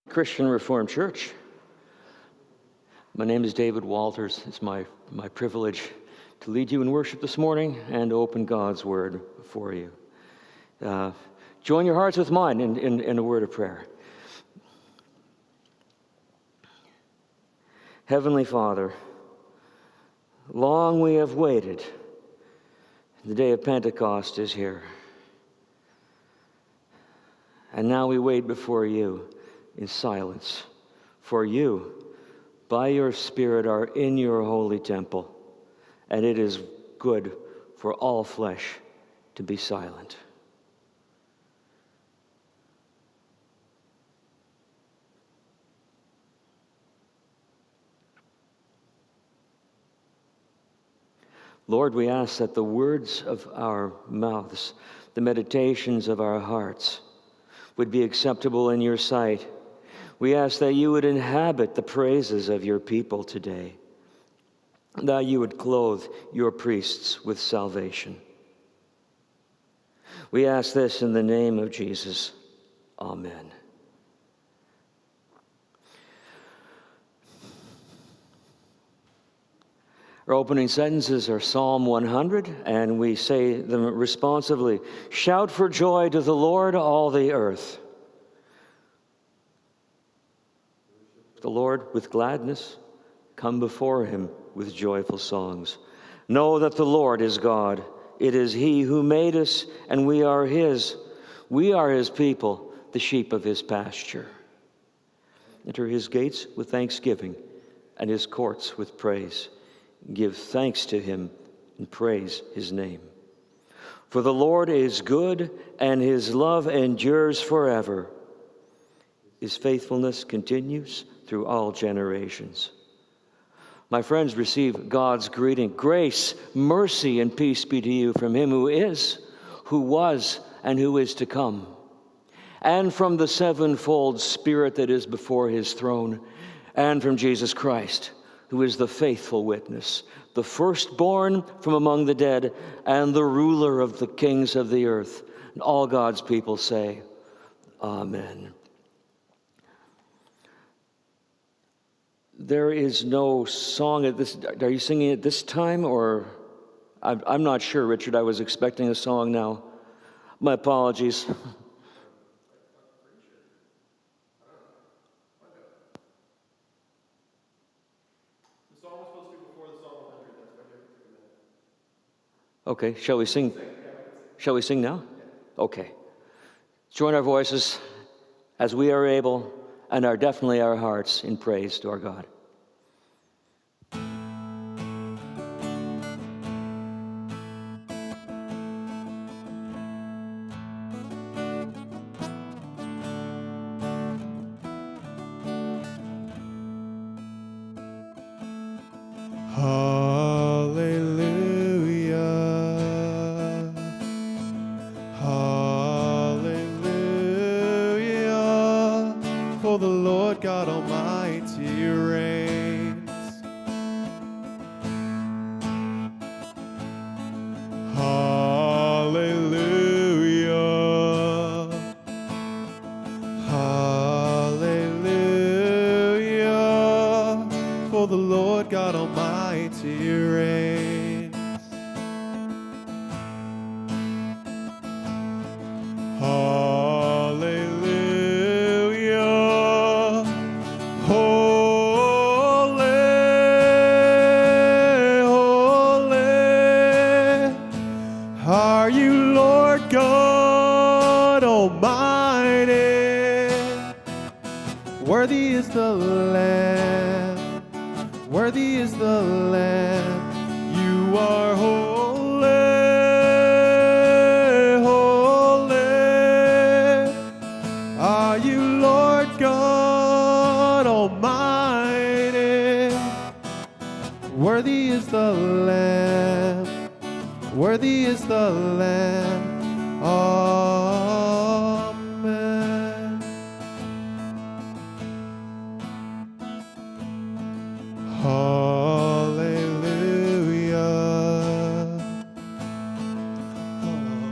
Christian Reformed Church. My name is David Walters. It's my privilege to lead you in worship this morning and open God's Word for you. Join your hearts with mine in a word of prayer. Heavenly Father, long we have waited. The day of Pentecost is here. And now we wait before you in silence. For you, by your Spirit, are in your holy temple, and it is good for all flesh to be silent. Lord, we ask that the words of our mouths, the meditations of our hearts, would be acceptable in your sight. We ask that you would inhabit the praises of your people today, that you would clothe your priests with salvation. We ask this in the name of Jesus. Amen. Our opening sentences are Psalm 100, and we say them responsively. Shout for joy to the Lord, all the earth. The Lord with gladness, come before him with joyful songs. Know that the Lord is God. It is he who made us, and we are his. We are his people, the sheep of his pasture. Enter his gates with thanksgiving, and his courts with praise. Give thanks to him and praise his name. For the Lord is good, and his love endures forever. His faithfulness continues through all generations. My friends, receive God's greeting. Grace, mercy, and peace be to you from him who is, who was, and who is to come, and from the sevenfold Spirit that is before his throne, and from Jesus Christ, who is the faithful witness, the firstborn from among the dead, and the ruler of the kings of the earth. And all God's people say, Amen. There is no song at this. Are you singing it this time, or I'm not sure, Richard. I was expecting a song now. My apologies. Okay, shall we sing? Shall we sing now? Okay. Join our voices as we are able, and definitely our hearts in praise to our God.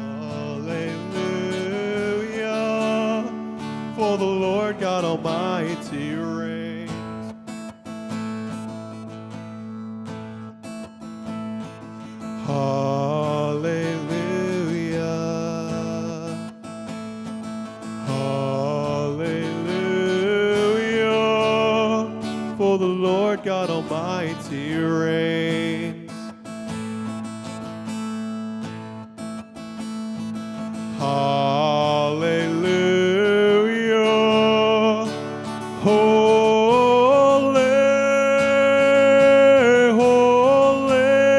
For the Lord God Almighty He reigns. Hallelujah. Holy, holy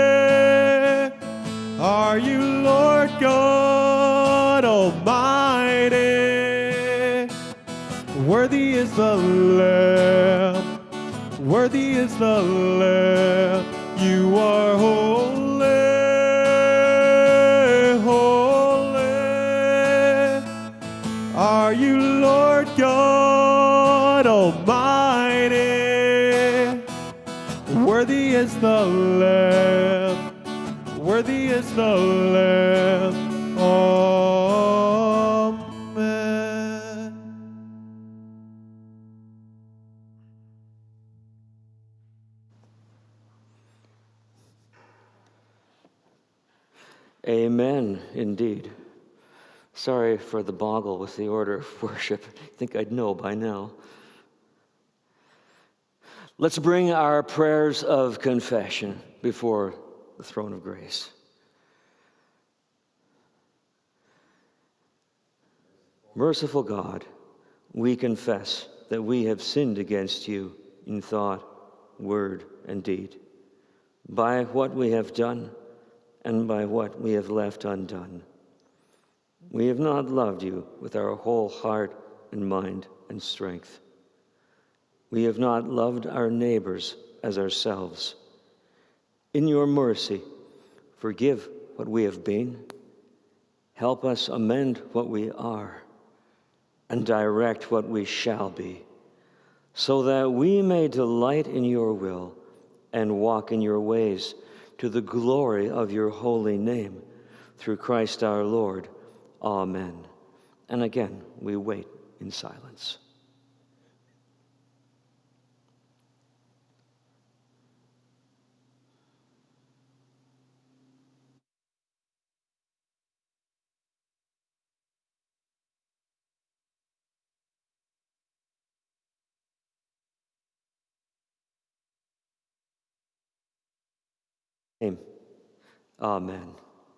are you, Lord God Almighty. Worthy is the Lamb, worthy is the Lamb. You are holy, holy are you, Lord God Almighty. Worthy is the Lamb, worthy is the Lamb. Amen. Amen, indeed. Sorry for the boggle with the order of worship. I think I'd know by now. Let's bring our prayers of confession before the throne of grace. Merciful God, we confess that we have sinned against you in thought, word, and deed, by what we have done and by what we have left undone. We have not loved you with our whole heart and mind and strength. We have not loved our neighbors as ourselves. In your mercy, forgive what we have been. Help us amend what we are and direct what we shall be, so that we may delight in your will and walk in your ways to the glory of your holy name, through Christ our Lord. Amen. And again, we wait in silence. Amen.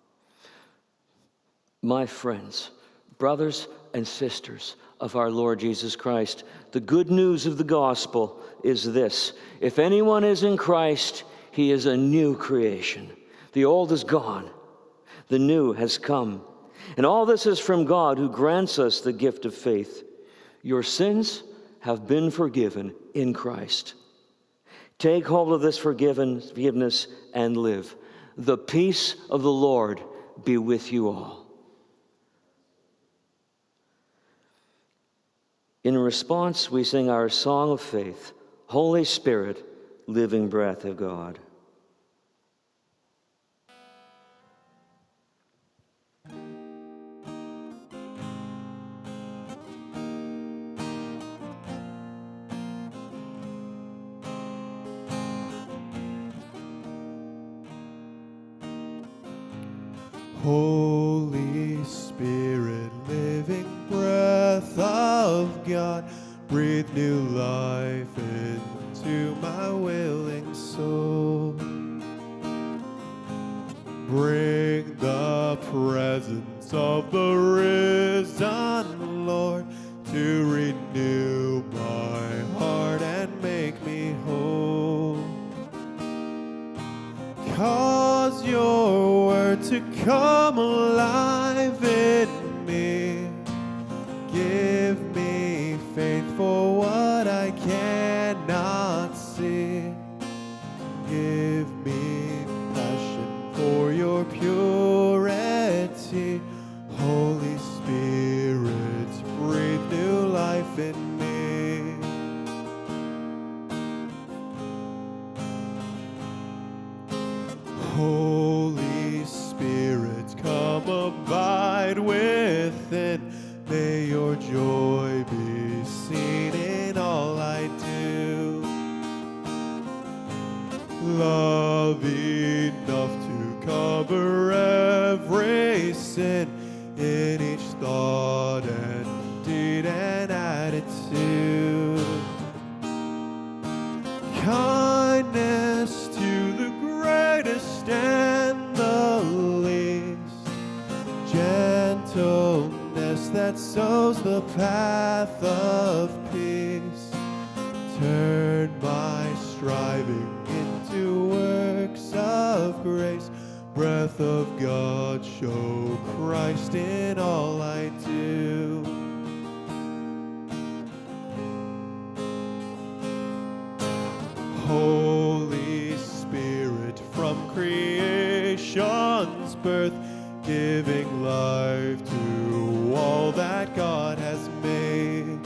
My friends, brothers and sisters of our Lord Jesus Christ, the good news of the gospel is this: if anyone is in Christ, he is a new creation. The old is gone, the new has come. And all this is from God, who grants us the gift of faith. Your sins have been forgiven in Christ. Take hold of this forgiveness and live. The peace of the Lord be with you all. In response, we sing our song of faith, Holy Spirit, living breath of God. Holy Spirit, living breath of God, breathe new life into my willing soul. Bring the presence of the risen Lord to renew my heart and make me whole. Cause your word to come alive in me. Give me faith for what I cannot see. Give me passion for your purity. Holy Spirit, breathe new life in me. Holy Spirit, come abide within. May your joy be seen in all I do. Love enough to cover every sin in each thought and deed and attitude. Kindness that sows the path of peace. Turn my striving into works of grace. Breath of God, show Christ in all I do. Holy Spirit, from creation's birth, giving life to all that God has made.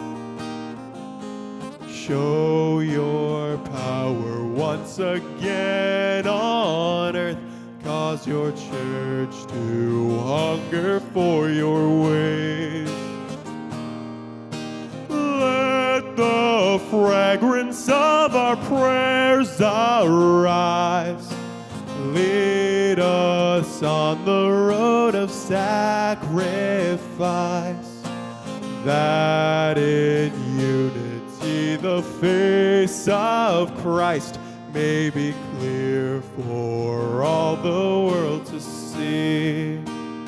Show your power once again on earth. Cause your church to hunger for your ways. Let the fragrance of our prayers arise. Lead us on the road of sacrifice, that in unity the face of Christ may be clear for all the world to see.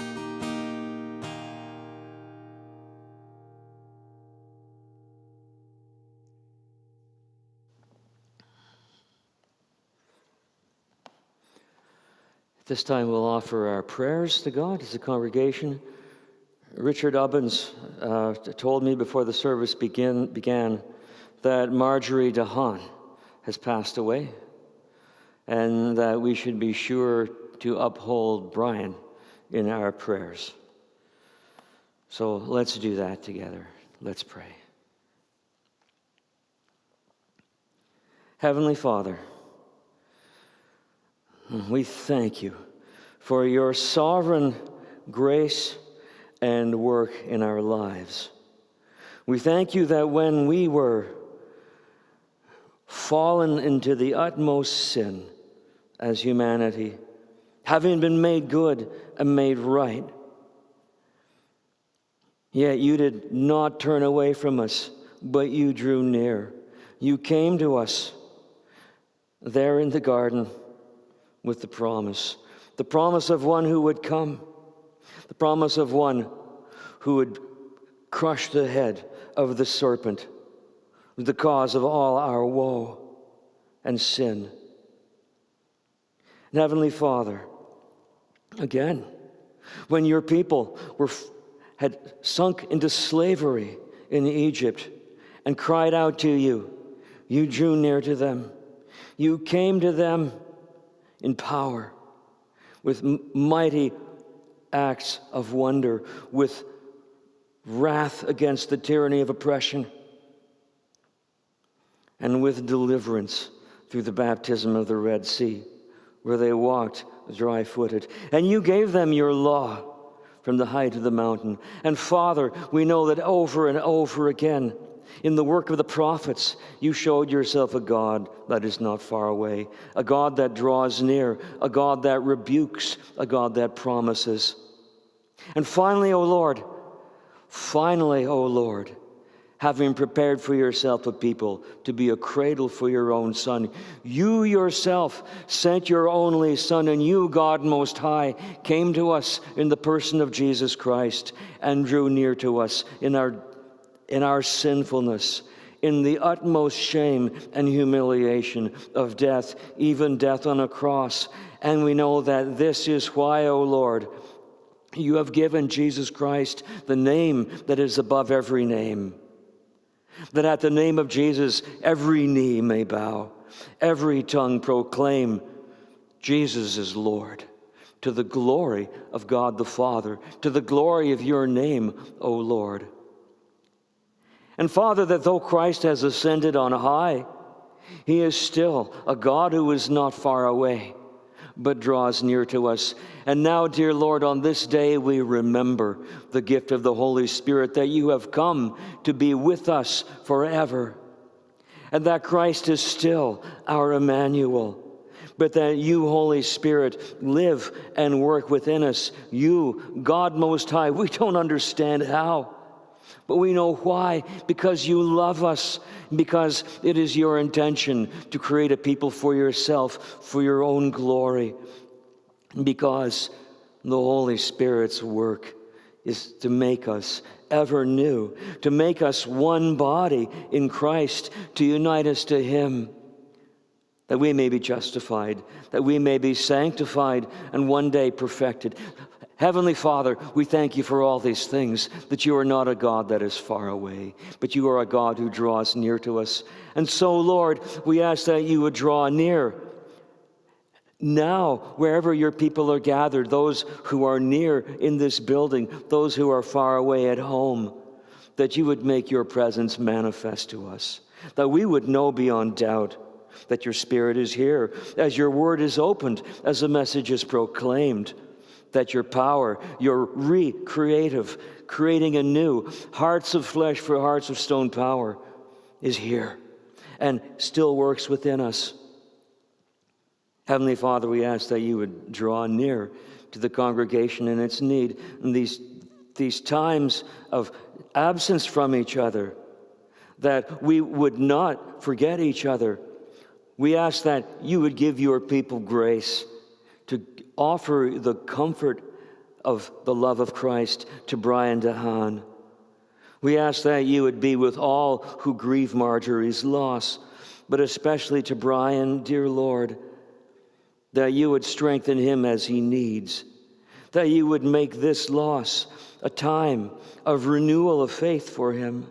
At this time, we'll offer our prayers to God as a congregation. Richard Ubbins told me before the service began that Marjorie DeHaan has passed away, and that we should be sure to uphold Brian in our prayers. So let's do that together. Let's pray. Heavenly Father, we thank you for your sovereign grace and work in our lives. We thank you that when we were fallen into the utmost sin as humanity, having been made good and made right, yet you did not turn away from us, but you drew near. You came to us there in the garden with the promise of one who would come, the promise of one who would crush the head of the serpent, the cause of all our woe and sin. And Heavenly Father, again, when your people had sunk into slavery in Egypt and cried out to you, you drew near to them. You came to them in power, with mighty acts of wonder, with wrath against the tyranny of oppression, and with deliverance through the baptism of the Red Sea, where they walked dry-footed. And you gave them your law from the height of the mountain. And Father, we know that over and over again, in the work of the prophets, you showed yourself a God that is not far away, a God that draws near, a God that rebukes, a God that promises. And finally, O Lord, having prepared for yourself a people to be a cradle for your own Son, you yourself sent your only Son, and you, God Most High, came to us in the person of Jesus Christ and drew near to us in our sinfulness, in the utmost shame and humiliation of death, even death on a cross. And we know that this is why, O Lord, you have given Jesus Christ the name that is above every name, that at the name of Jesus every knee may bow, every tongue proclaim Jesus is Lord, to the glory of God the Father, to the glory of your name, O Lord. And Father, that though Christ has ascended on high, he is still a God who is not far away, but draws near to us. And now, dear Lord, on this day we remember the gift of the Holy Spirit, that you have come to be with us forever, and that Christ is still our Emmanuel, but that you, Holy Spirit, live and work within us. You, God Most High, we don't understand how, but we know why, because you love us, because it is your intention to create a people for yourself, for your own glory, because the Holy Spirit's work is to make us ever new, to make us one body in Christ, to unite us to Him, that we may be justified, that we may be sanctified, and one day perfected. Heavenly Father, we thank you for all these things, that you are not a God that is far away, but you are a God who draws near to us. And so, Lord, we ask that you would draw near now, wherever your people are gathered, those who are near in this building, those who are far away at home, that you would make your presence manifest to us, that we would know beyond doubt that your Spirit is here, as your word is opened, as the message is proclaimed, that your power, your recreative, creating anew, hearts of flesh for hearts of stone power is here and still works within us. Heavenly Father, we ask that you would draw near to the congregation in its need in these times of absence from each other, that we would not forget each other. We ask that you would give your people grace to offer the comfort of the love of Christ to Brian DeHaan. We ask that you would be with all who grieve Marjorie's loss, but especially to Brian, dear Lord, that you would strengthen him as he needs, that you would make this loss a time of renewal of faith for him.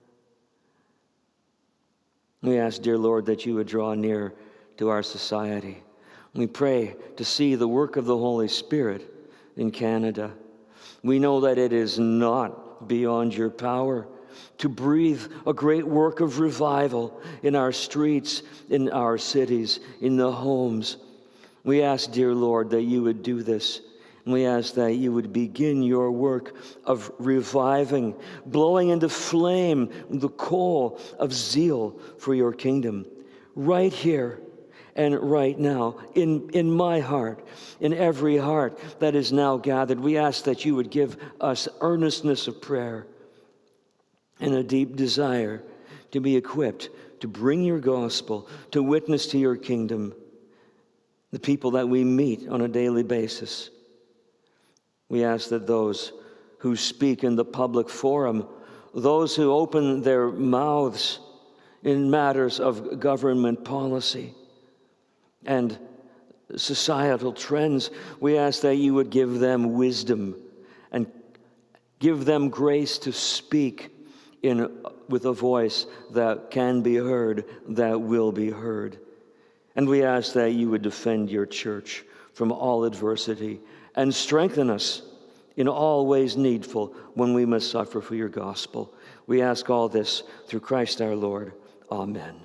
We ask, dear Lord, that you would draw near to our society. We pray to see the work of the Holy Spirit in Canada. We know that it is not beyond your power to breathe a great work of revival in our streets, in our cities, in the homes. We ask, dear Lord, that you would do this. And we ask that you would begin your work of reviving, blowing into flame the coal of zeal for your kingdom, right here and right now, in my heart, in every heart that is now gathered. We ask that you would give us earnestness of prayer and a deep desire to be equipped to bring your gospel, to witness to your kingdom, the people that we meet on a daily basis. We ask that those who speak in the public forum, those who open their mouths in matters of government policy and societal trends, we ask that you would give them wisdom and give them grace to speak with a voice that can be heard, that will be heard. And we ask that you would defend your church from all adversity and strengthen us in all ways needful when we must suffer for your gospel. We ask all this through Christ our Lord. Amen.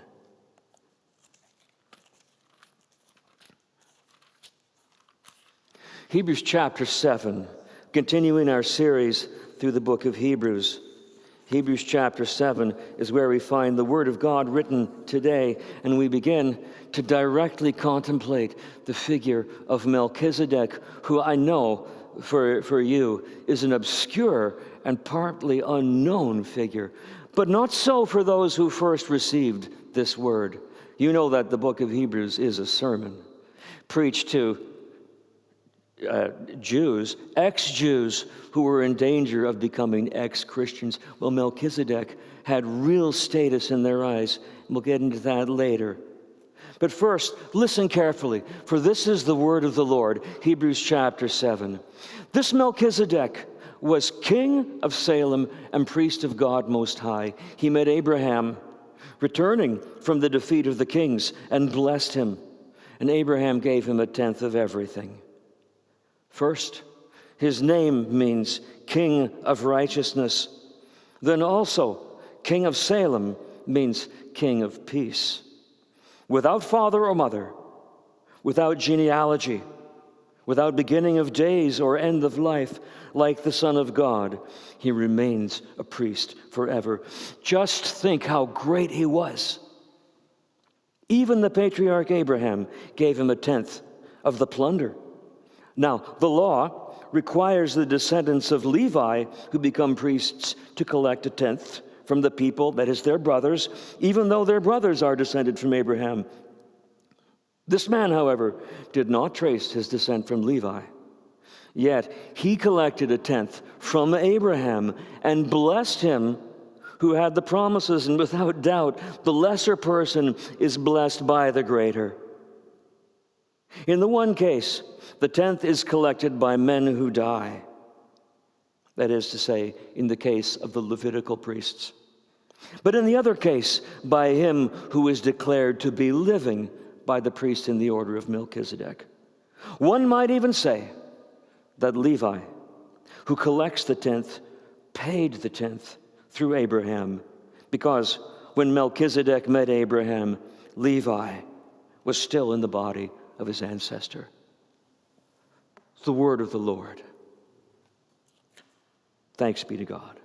Hebrews chapter 7, continuing our series through the book of Hebrews. Hebrews chapter 7 is where we find the Word of God written today, and we begin to directly contemplate the figure of Melchizedek, who I know for you is an obscure and partly unknown figure, but not so for those who first received this word. You know that the book of Hebrews is a sermon preached to Jews, ex-Jews who were in danger of becoming ex-Christians. Well, Melchizedek had real status in their eyes. We'll get into that later. But first, listen carefully, for this is the word of the Lord, Hebrews chapter 7. This Melchizedek was king of Salem and priest of God Most High. He met Abraham, returning from the defeat of the kings, and blessed him. And Abraham gave him a tenth of everything. First, his name means King of Righteousness. Then also, King of Salem means King of Peace. Without father or mother, without genealogy, without beginning of days or end of life, like the Son of God, he remains a priest forever. Just think how great he was. Even the patriarch Abraham gave him a tenth of the plunder. Now, the law requires the descendants of Levi who become priests to collect a tenth from the people, that is, their brothers, even though their brothers are descended from Abraham. This man, however, did not trace his descent from Levi. Yet he collected a tenth from Abraham and blessed him who had the promises, and without doubt, the lesser person is blessed by the greater. In the one case, the tenth is collected by men who die. That is to say, in the case of the Levitical priests. But in the other case, by him who is declared to be living by the priest in the order of Melchizedek. One might even say that Levi, who collects the tenth, paid the tenth through Abraham, because when Melchizedek met Abraham, Levi was still in the body of his ancestor. The word of the Lord. Thanks be to God.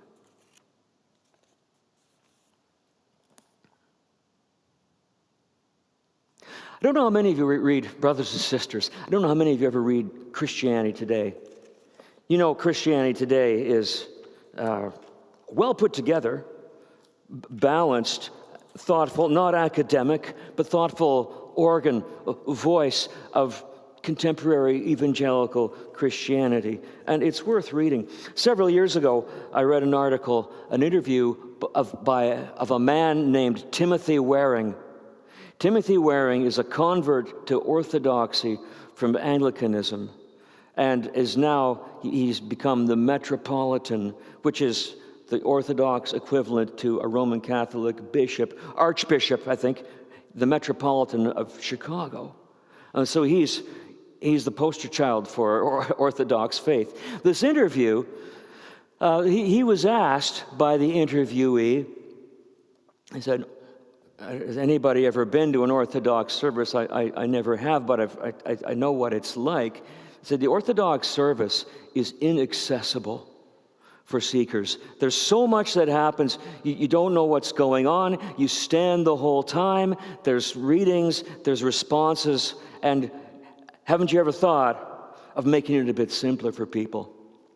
I don't know how many of you read, brothers and sisters, I don't know how many of you ever read Christianity Today. You know, Christianity Today is well put together, balanced, thoughtful, not academic, but thoughtful organ, voice of contemporary evangelical Christianity. And it's worth reading. Several years ago, I read an article, an interview of a man named Timothy Waring. Timothy Waring is a convert to Orthodoxy from Anglicanism, and is now, he's become the Metropolitan, which is the Orthodox equivalent to a Roman Catholic bishop, archbishop, I think, the Metropolitan of Chicago. And so he's the poster child for Orthodox faith. This interview, he was asked by the interviewee, he said, has anybody ever been to an Orthodox service? I never have, but I know what it's like. He said, the Orthodox service is inaccessible for seekers. There's so much that happens, you don't know what's going on. You stand the whole time. There's readings, there's responses, and haven't you ever thought of making it a bit simpler for people?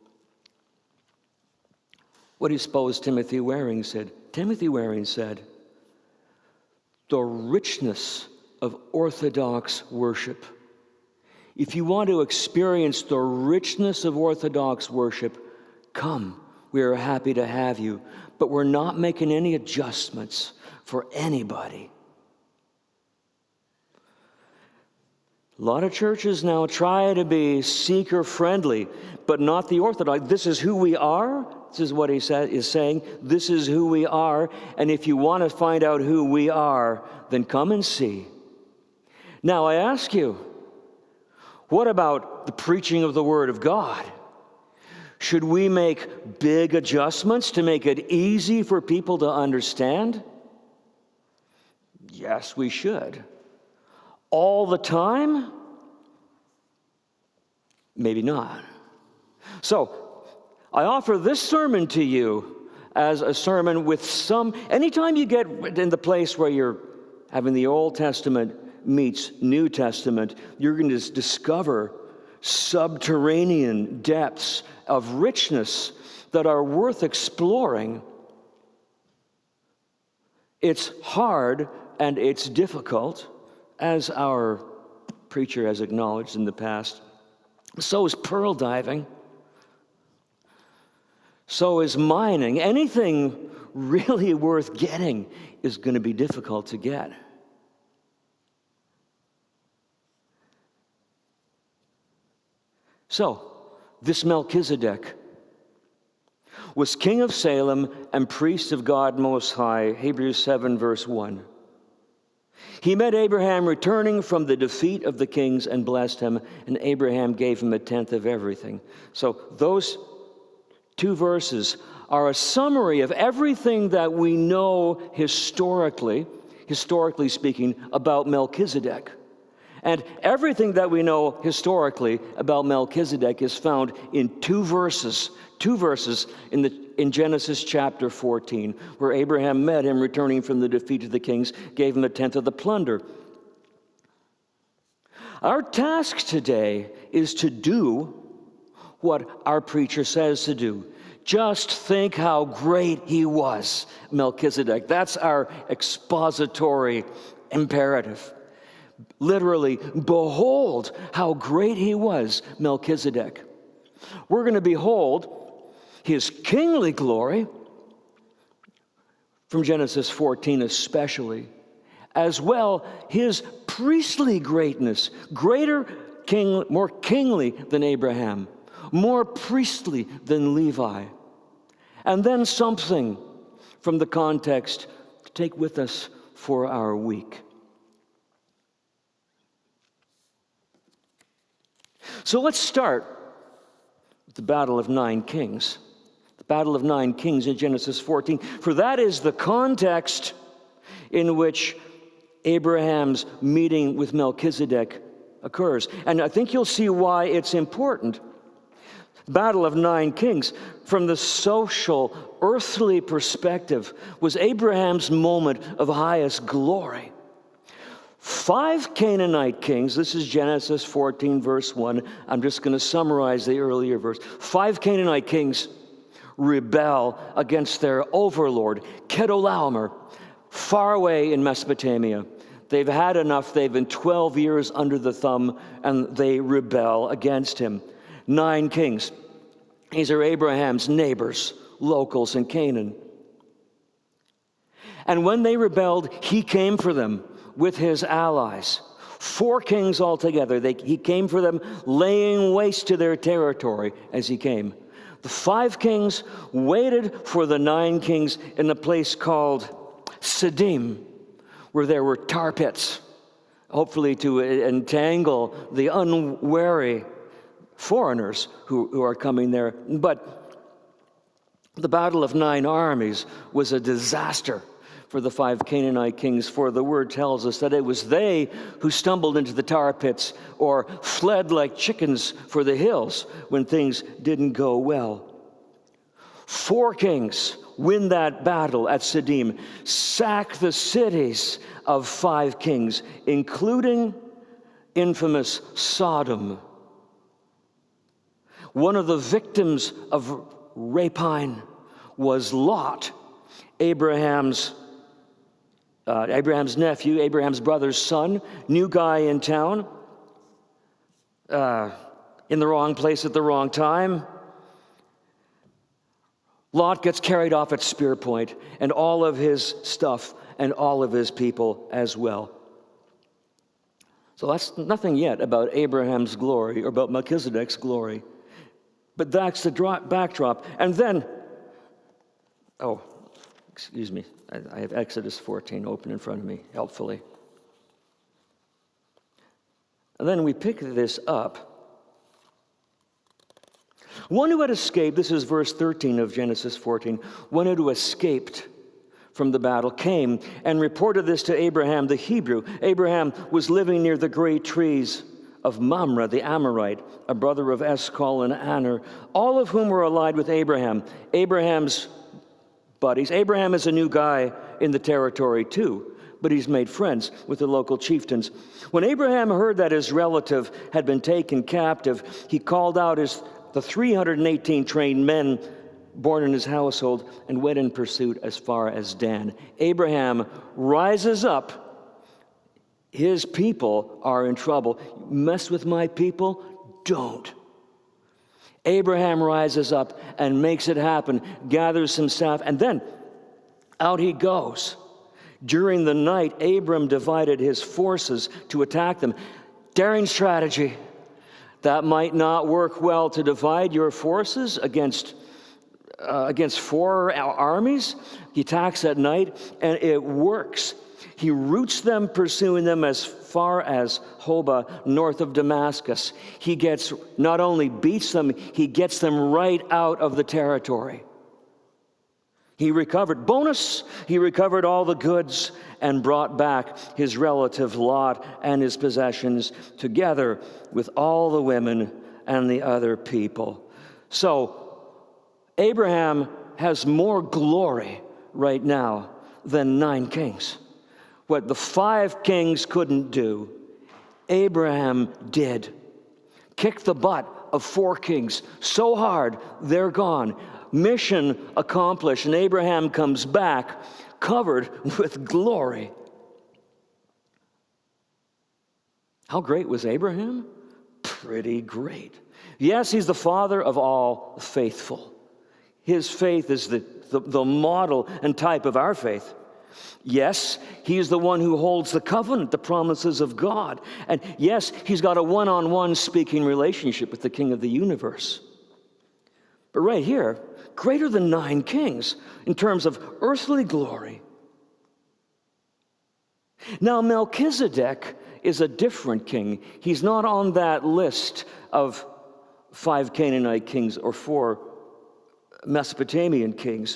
What do you suppose Timothy Waring said? Timothy Waring said, the richness of Orthodox worship. If you want to experience the richness of Orthodox worship, come, we are happy to have you, but we're not making any adjustments for anybody. A lot of churches now try to be seeker-friendly, but not the Orthodox. This is who we are. This is what he is saying. This is who we are, and if you want to find out who we are, then come and see. Now, I ask you, what about the preaching of the Word of God? Should we make big adjustments to make it easy for people to understand? Yes, we should. All the time? Maybe not. So, I offer this sermon to you as a sermon with some, anytime you get in the place where you're having the Old Testament meets New Testament, you're going to discover subterranean depths of richness that are worth exploring. It's hard and it's difficult, as our preacher has acknowledged in the past. So is pearl diving. So is mining. Anything really worth getting is going to be difficult to get. So, this Melchizedek was king of Salem and priest of God Most High, Hebrews 7, verse 1. He met Abraham returning from the defeat of the kings and blessed him, and Abraham gave him a tenth of everything. So those two verses are a summary of everything that we know historically speaking, about Melchizedek. And everything that we know historically about Melchizedek is found in two verses in Genesis chapter 14, where Abraham met him returning from the defeat of the kings, gave him a tenth of the plunder. Our task today is to do what our preacher says to do. Just think how great he was, Melchizedek. That's our expository imperative. Literally, behold how great he was, Melchizedek. We're going to behold his kingly glory, from Genesis 14 especially, as well his priestly greatness, greater king, more kingly than Abraham, more priestly than Levi. And then something from the context to take with us for our week. So let's start with the Battle of 9 Kings. The Battle of 9 Kings in Genesis 14. For that is the context in which Abraham's meeting with Melchizedek occurs. And I think you'll see why it's important. Battle of 9 Kings, from the social, earthly perspective, was Abraham's moment of highest glory. 5 Canaanite kings, this is Genesis 14, verse 1. I'm just going to summarize the earlier verse. 5 Canaanite kings rebel against their overlord, Chedorlaomer, far away in Mesopotamia. They've had enough. They've been 12 years under the thumb, and they rebel against him. 9 kings. These are Abraham's neighbors, locals in Canaan. And when they rebelled, he came for them with his allies. 4 kings altogether. He came for them, laying waste to their territory as he came. The 5 kings waited for the 9 kings in a place called Siddim, where there were tar pits, hopefully to entangle the unwary foreigners who are coming there. But the Battle of 9 Armies was a disaster for the 5 Canaanite kings, for the word tells us that it was they who stumbled into the tar pits or fled like chickens for the hills when things didn't go well. 4 kings win that battle at Siddim, sack the cities of 5 kings, including infamous Sodom. One of the victims of rapine was Lot, Abraham's nephew, Abraham's brother's son, new guy in town, in the wrong place at the wrong time. Lot gets carried off at spear point, and all of his stuff and all of his people as well. So that's nothing yet about Abraham's glory or about Melchizedek's glory. But that's the backdrop. And then, excuse me, I have Exodus 14 open in front of me, helpfully. And then we pick this up. One who had escaped, this is verse 13 of Genesis 14, one who escaped from the battle came and reported this to Abraham the Hebrew. Abraham was living near the great trees of Mamre the Amorite, a brother of Eshcol and Aner, all of whom were allied with Abraham. Abraham's buddies. Abraham is a new guy in the territory too, but he's made friends with the local chieftains. When Abraham heard that his relative had been taken captive, he called out the 318 trained men born in his household and went in pursuit as far as Dan. Abraham rises up. His people are in trouble. Mess with my people? Don't. Abraham rises up and makes it happen, gathers some staff, and then out he goes. During the night, Abram divided his forces to attack them. Daring strategy. That might not work well, to divide your forces against 4 armies. He attacks at night, and it works. He routs them, pursuing them as far as Hobah, north of Damascus. He not only beats them, he gets them right out of the territory. He recovered all the goods and brought back his relative Lot and his possessions, together with all the women and the other people. So Abraham has more glory right now than 9 kings. What the 5 kings couldn't do, Abraham did. Kicked the butt of 4 kings so hard, they're gone. Mission accomplished, and Abraham comes back covered with glory. How great was Abraham? pretty great. Yes, he's the father of all faithful. His faith is the model and type of our faith. Yes, he is the one who holds the covenant, the promises of God. And yes, he's got a one-on-one speaking relationship with the King of the universe. But right here, greater than 9 kings in terms of earthly glory. Now, Melchizedek is a different king. He's not on that list of 5 Canaanite kings or 4 Mesopotamian kings.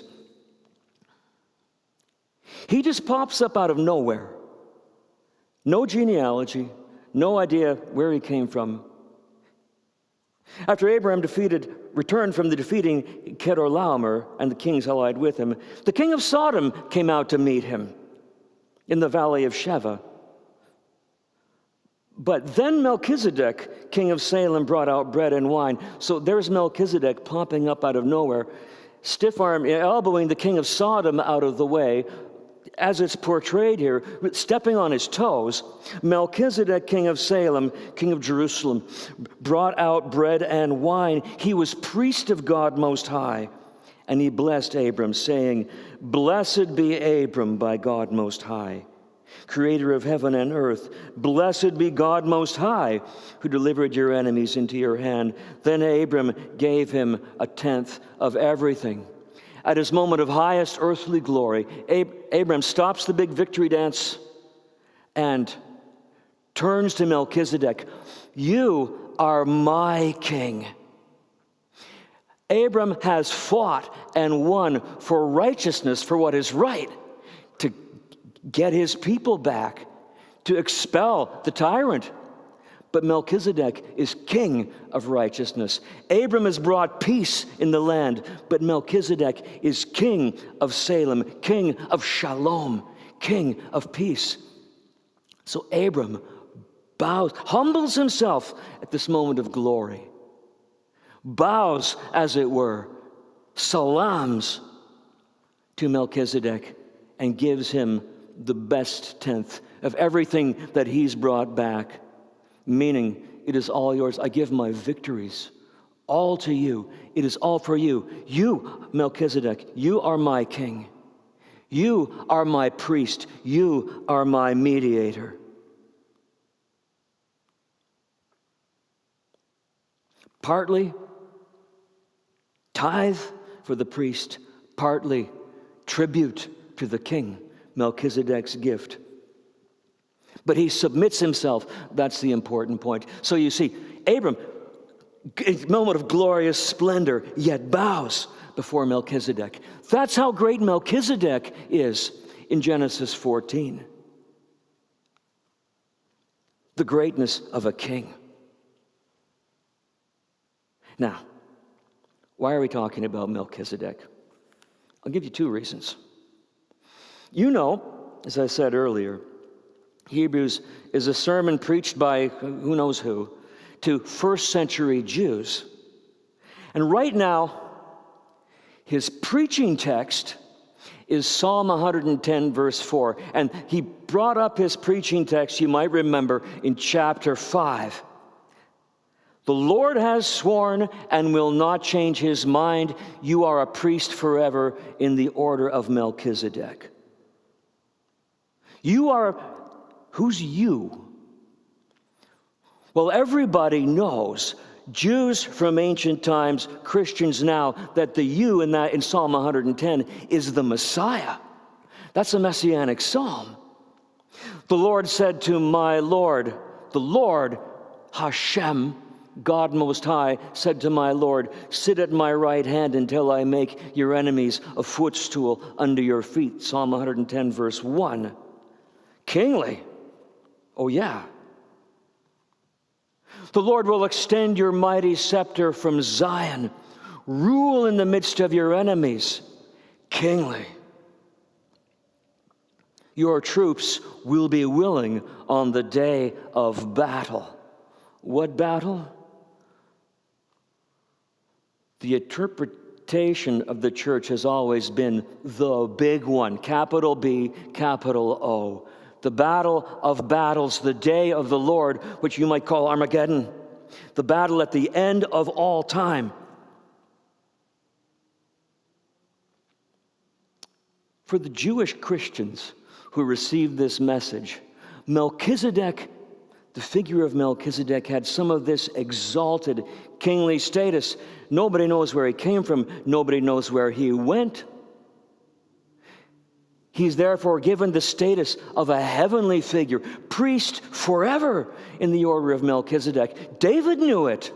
He just pops up out of nowhere. No genealogy, no idea where he came from. After Abraham returned from the defeating Chedorlaomer and the kings allied with him, the king of Sodom came out to meet him in the valley of Sheva. But then Melchizedek, king of Salem, brought out bread and wine. So there's Melchizedek popping up out of nowhere, stiff-armed, elbowing the king of Sodom out of the way. As it's portrayed here, stepping on his toes, Melchizedek, king of Salem, king of Jerusalem, brought out bread and wine. He was priest of God Most High, and he blessed Abram, saying, "Blessed be Abram by God Most High, creator of heaven and earth. Blessed be God Most High, who delivered your enemies into your hand." Then Abram gave him 1/10 of everything. At his moment of highest earthly glory, Abram stops the big victory dance and turns to Melchizedek. "You are my king." Abram has fought and won for righteousness, for what is right, to get his people back, to expel the tyrant. But Melchizedek is king of righteousness. Abram has brought peace in the land, but Melchizedek is king of Salem, king of Shalom, king of peace. So Abram bows, humbles himself at this moment of glory, bows, as it were, salams to Melchizedek, and gives him the best 10th of everything that he's brought back. Meaning, it is all yours. I give my victories all to you. It is all for you. You, Melchizedek, you are my king. You are my priest. You are my mediator. Partly tithe for the priest, partly tribute to the king, Melchizedek's gift. But he submits himself. That's the important point. So you see, Abram, a moment of glorious splendor, yet bows before Melchizedek. That's how great Melchizedek is in Genesis 14. The greatness of a king. Now, why are we talking about Melchizedek? I'll give you 2 reasons. You know, as I said earlier, Hebrews is a sermon preached by who knows who to first-century Jews. And right now, his preaching text is Psalm 110, verse 4. And he brought up his preaching text, you might remember, in chapter 5. "The Lord has sworn and will not change his mind. You are a priest forever in the order of Melchizedek." You are... Who's you? Well, everybody knows, Jews from ancient times, Christians now, that the you in Psalm 110 is the Messiah. That's a messianic psalm. The Lord said to my Lord, the Lord, Hashem, God Most High, said to my Lord, "Sit at my right hand until I make your enemies a footstool under your feet." Psalm 110, verse 1. Kingly. Oh, yeah. "The Lord will extend your mighty scepter from Zion, rule in the midst of your enemies." Kingly. "Your troops will be willing on the day of battle." What battle? The interpretation of the church has always been the big one, capital B, capital O. The battle of battles, the day of the Lord, which you might call Armageddon. the battle at the end of all time. For the Jewish Christians who received this message, Melchizedek, the figure of Melchizedek, had some of this exalted kingly status. Nobody knows where he came from. Nobody knows where he went. He's therefore given the status of a heavenly figure, priest forever in the order of Melchizedek. David knew it.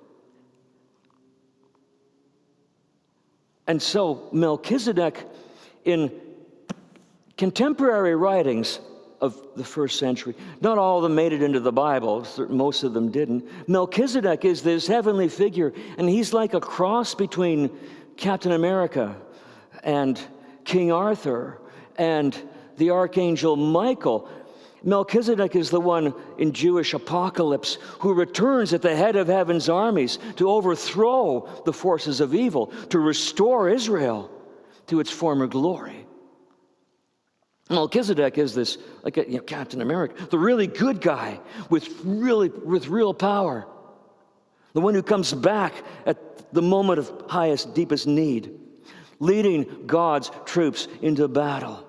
And so Melchizedek, in contemporary writings of the first century, not all of them made it into the Bible, most of them didn't. Melchizedek is this heavenly figure, and he's like a cross between Captain America and King Arthur and the Archangel Michael. Melchizedek is the one in Jewish apocalypse who returns at the head of heaven's armies to overthrow the forces of evil, to restore Israel to its former glory. Melchizedek is this, like Captain America, the really good guy with real power, the one who comes back at the moment of highest, deepest need, leading God's troops into battle.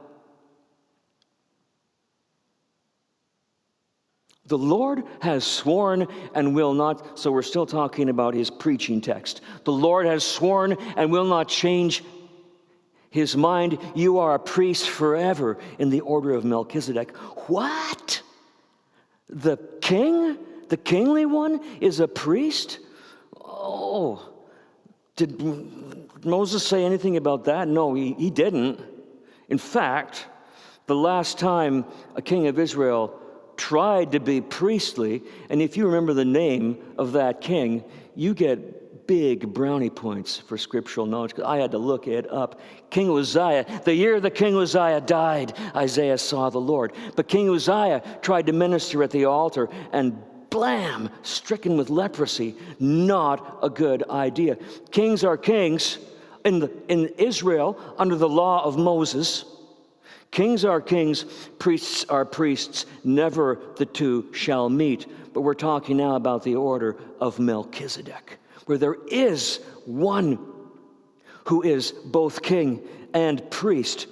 The Lord has sworn and will not, so we're still talking about his preaching text. The Lord has sworn and will not change his mind. You are a priest forever in the order of Melchizedek. What? The king, the kingly one, is a priest? Oh, did Moses say anything about that? No, he didn't. In fact, the last time a king of Israel tried to be priestly, and if you remember the name of that king, you get big brownie points for scriptural knowledge. I had to look it up. King Uzziah, the year that King Uzziah died, Isaiah saw the Lord. But King Uzziah tried to minister at the altar, and blam, stricken with leprosy. Not a good idea. Kings are kings in Israel under the law of Moses. Kings are kings, priests are priests, never the two shall meet. But we're talking now about the order of Melchizedek, where there is one who is both king and priest.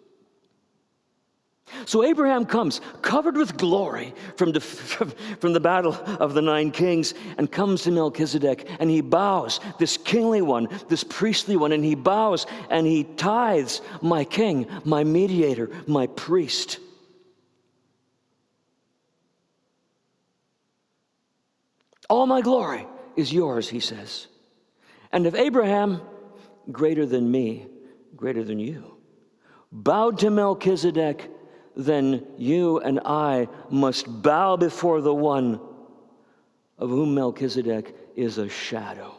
So Abraham comes covered with glory from the battle of the 9 kings and comes to Melchizedek, and he bows, this kingly one, this priestly one, and he bows and he tithes, my king, my mediator, my priest. All my glory is yours, he says. And if Abraham, greater than me, greater than you, bowed to Melchizedek, then you and I must bow before the one of whom Melchizedek is a shadow.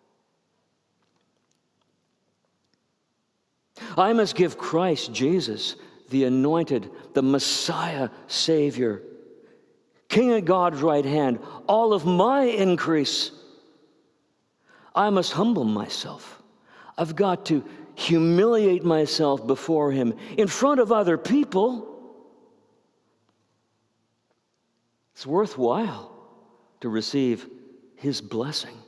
I must give Christ Jesus, the anointed, the Messiah Savior, King at God's right hand, all of my increase. I must humble myself. I've got to humiliate myself before him in front of other people. It's worthwhile to receive his blessing.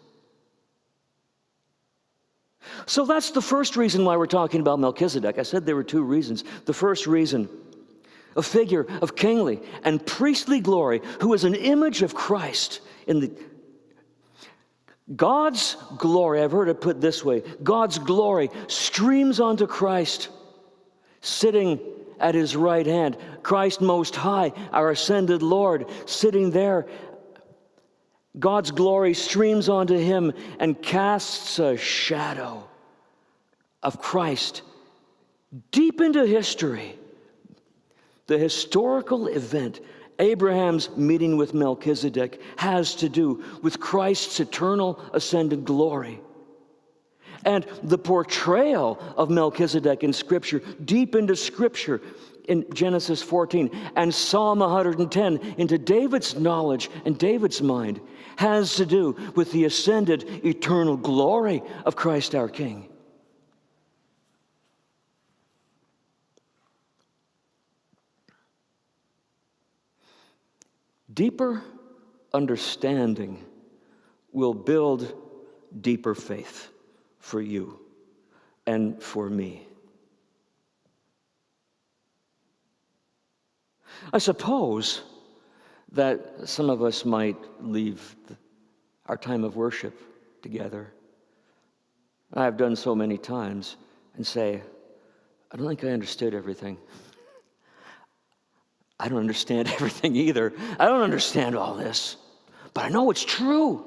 So that's the first reason why we're talking about Melchizedek. I said there were 2 reasons. The first reason, a figure of kingly and priestly glory who is an image of Christ in the God's glory, I've heard it put this way, God's glory streams onto Christ, sitting at his right hand. Christ Most High, our ascended Lord, sitting there. God's glory streams onto him and casts a shadow of Christ deep into history. The historical event, Abraham's meeting with Melchizedek, has to do with Christ's eternal ascended glory. And the portrayal of Melchizedek in Scripture, deep into Scripture, in Genesis 14 and Psalm 110, into David's knowledge and David's mind, has to do with the ascended eternal glory of Christ our King. Deeper understanding will build deeper faith for you and for me. I suppose that some of us might leave our time of worship together. I have done so many times and say, I don't think I understood everything. I don't understand everything either. I don't understand all this, but I know it's true.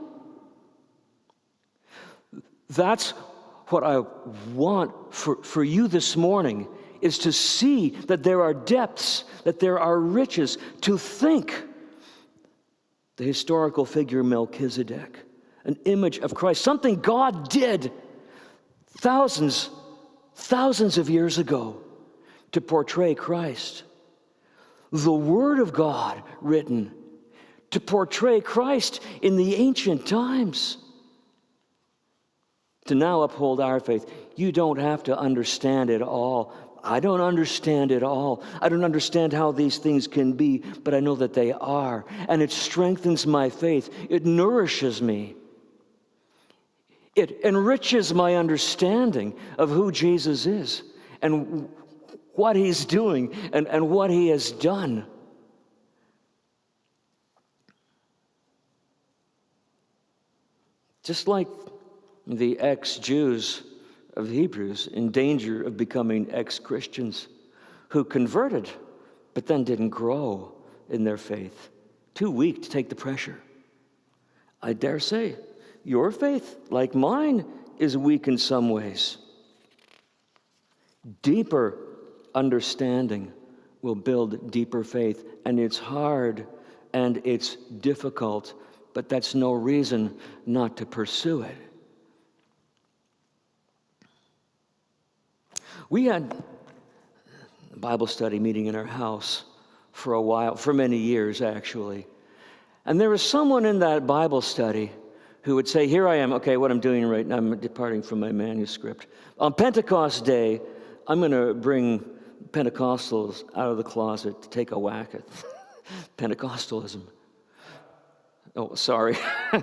That's what I want for you this morning, is to see that there are depths, that there are riches, to think the historical figure Melchizedek, an image of Christ, something God did thousands of years ago to portray Christ. The Word of God written to portray Christ in the ancient times. To now uphold our faith, you don't have to understand it all. I don't understand it all. I don't understand how these things can be, but I know that they are. And it strengthens my faith. It nourishes me. It enriches my understanding of who Jesus is and what He's doing and what He has done. Just like the ex-Jews of Hebrews in danger of becoming ex-Christians who converted but then didn't grow in their faith, too weak to take the pressure. I dare say your faith, like mine, is weak in some ways. Deeper understanding will build deeper faith, and it's hard and it's difficult, but that's no reason not to pursue it. We had a Bible study meeting in our house for a while, for many years actually. And there was someone in that Bible study who would say, here I am, okay, what I'm doing right now, I'm departing from my manuscript. On Pentecost Day, I'm going to bring Pentecostals out of the closet to take a whack at Pentecostalism. Oh, sorry.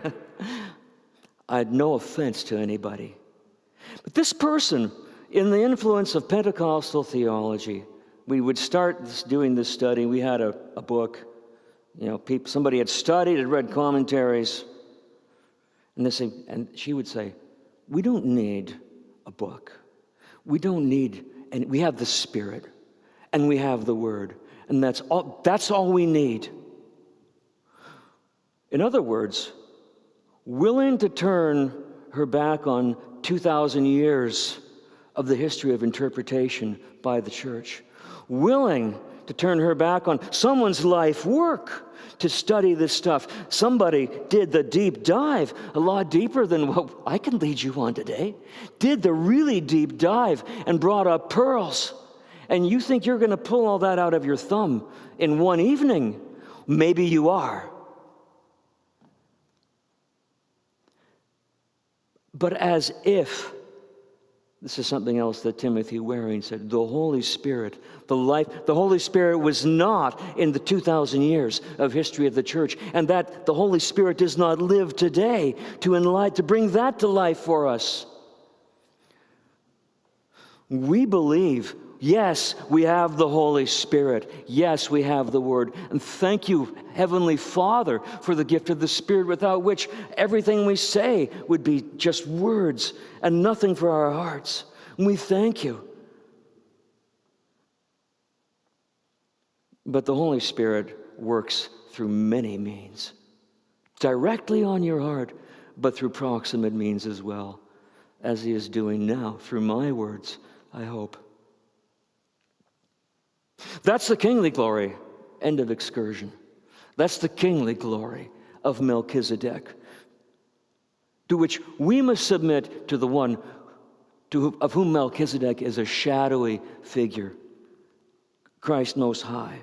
I had no offense to anybody. But this person, in the influence of Pentecostal theology, we would start doing this study. We had a book. Somebody had studied, had read commentaries. And she would say, we don't need a book. We don't need, and we have the Spirit, and we have the Word, and that's all we need. In other words, willing to turn her back on 2,000 years of the history of interpretation by the church, willing to turn her back on someone's life work to study this stuff. Somebody did the deep dive, a lot deeper than what I can lead you on today, did the really deep dive and brought up pearls. And you think you're going to pull all that out of your thumb in one evening? Maybe you are. But as if, this is something else that Timothy Waring said, the Holy Spirit, the Holy Spirit was not in the 2,000 years of history of the church, and that the Holy Spirit does not live today to bring that to life for us. We believe, yes, we have the Holy Spirit. Yes, we have the Word. And thank you, Heavenly Father, for the gift of the Spirit, without which everything we say would be just words and nothing for our hearts. And we thank you. But the Holy Spirit works through many means, directly on your heart, but through proximate means as well, as He is doing now through my words, I hope. That's the kingly glory. End of excursion. That's the kingly glory of Melchizedek, to which we must submit to the one of whom Melchizedek is a shadowy figure, Christ Most High.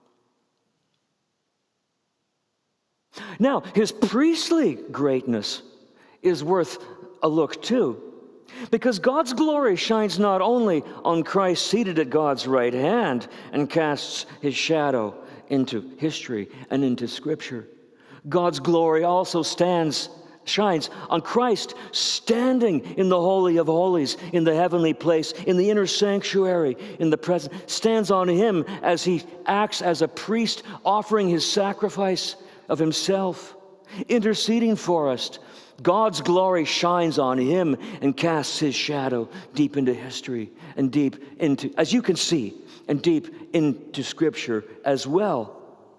Now, His priestly greatness is worth a look too, because God's glory shines not only on Christ seated at God's right hand and casts His shadow into history and into Scripture. God's glory also stands shines on Christ standing in the Holy of Holies, in the heavenly place, in the inner sanctuary, in the presence, stands on him as he acts as a priest, offering his sacrifice of himself, interceding for us. God's glory shines on him and casts his shadow deep into history and deep into, as you can see, and deep into Scripture as well.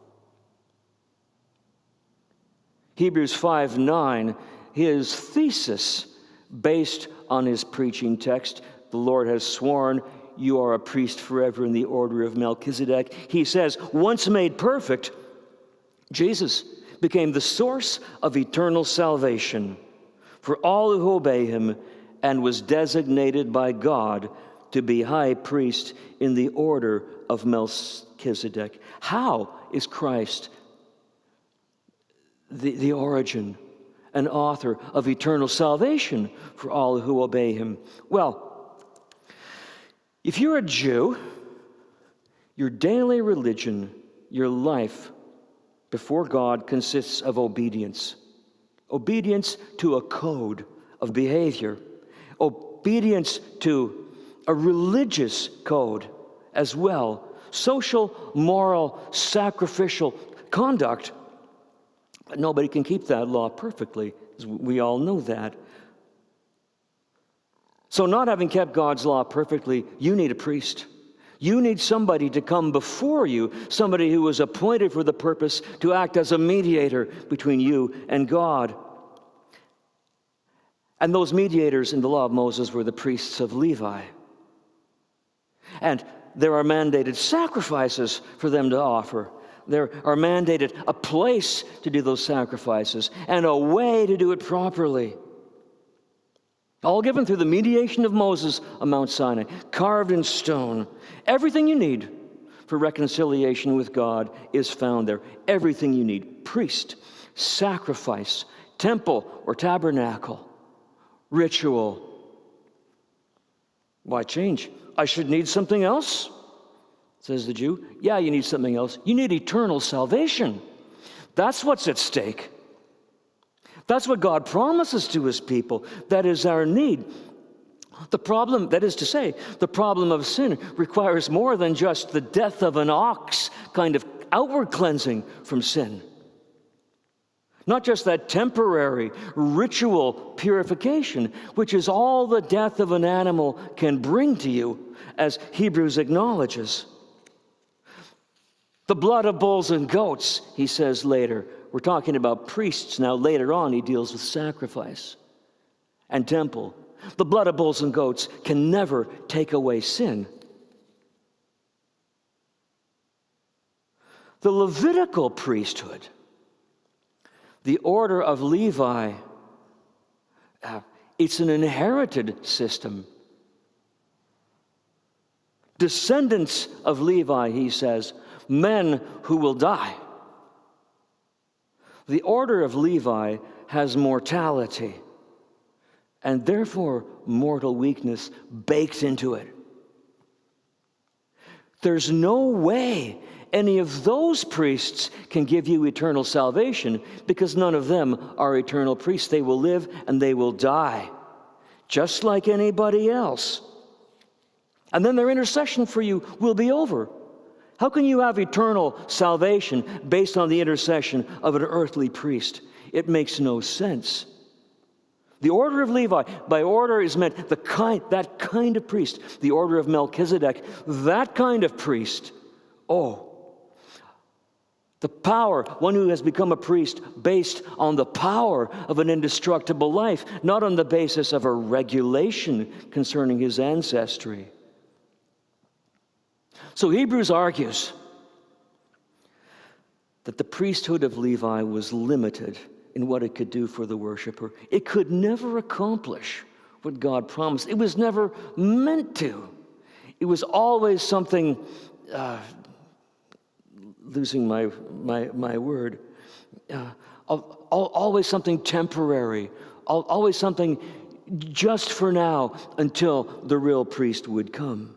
Hebrews 5:9, his thesis based on his preaching text, the Lord has sworn, you are a priest forever in the order of Melchizedek. He says, once made perfect, Jesus became the source of eternal salvation for all who obey him, and was designated by God to be high priest in the order of Melchizedek. How is Christ the origin and author of eternal salvation for all who obey him? Well, if you're a Jew, your daily religion, your life before God consists of obedience. Obedience to a code of behavior. Obedience to a religious code as well. Social, moral, sacrificial conduct. But nobody can keep that law perfectly, as we all know that. So not having kept God's law perfectly, you need a priest. You need somebody to come before you, somebody who was appointed for the purpose to act as a mediator between you and God. And those mediators in the law of Moses were the priests of Levi. And there are mandated sacrifices for them to offer. There are mandated a place to do those sacrifices and a way to do it properly. All given through the mediation of Moses on Mount Sinai, carved in stone. Everything you need for reconciliation with God is found there. Everything you need. Priest, sacrifice, temple or tabernacle, ritual. Why change? I should need something else, says the Jew. Yeah, you need something else. You need eternal salvation. That's what's at stake. That's what God promises to his people. That is our need. The problem, that is to say, the problem of sin requires more than just the death of an ox kind of outward cleansing from sin. Not just that temporary ritual purification, which is all the death of an animal can bring to you, as Hebrews acknowledges. The blood of bulls and goats, he says later. We're talking about priests now. Later on, he deals with sacrifice and temple. The blood of bulls and goats can never take away sin. The Levitical priesthood, the order of Levi, it's an inherited system. Descendants of Levi, he says, men who will die. The order of Levi has mortality and therefore mortal weakness baked into it. There's no way any of those priests can give you eternal salvation because none of them are eternal priests. They will live and they will die, just like anybody else. And then their intercession for you will be over. How can you have eternal salvation based on the intercession of an earthly priest? It makes no sense. The order of Levi, by order is meant that kind of priest. The order of Melchizedek, that kind of priest. Oh, the power, one who has become a priest based on the power of an indestructible life, not on the basis of a regulation concerning his ancestry. So Hebrews argues that the priesthood of Levi was limited in what it could do for the worshiper. It could never accomplish what God promised. It was never meant to. It was always something, losing my word, always something temporary, always something just for now until the real priest would come.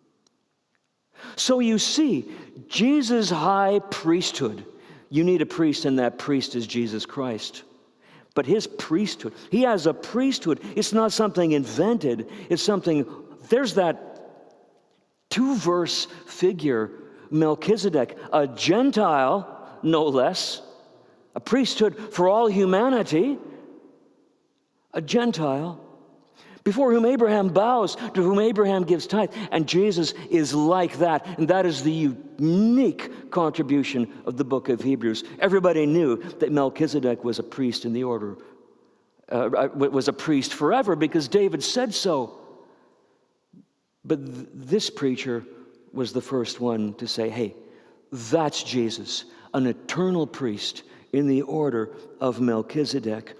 So you see, Jesus' high priesthood, you need a priest, and that priest is Jesus Christ. but his priesthood. He has a priesthood. It's not something invented. It's something, there's that 2-verse figure, Melchizedek, a Gentile, no less, a priesthood for all humanity, a Gentile, before whom Abraham bows, to whom Abraham gives tithe. And Jesus is like that, and that is the unique contribution of the book of Hebrews. Everybody knew that Melchizedek was a priest in the order, was a priest forever, because David said so. But this preacher was the first one to say, hey, that's Jesus, an eternal priest in the order of Melchizedek.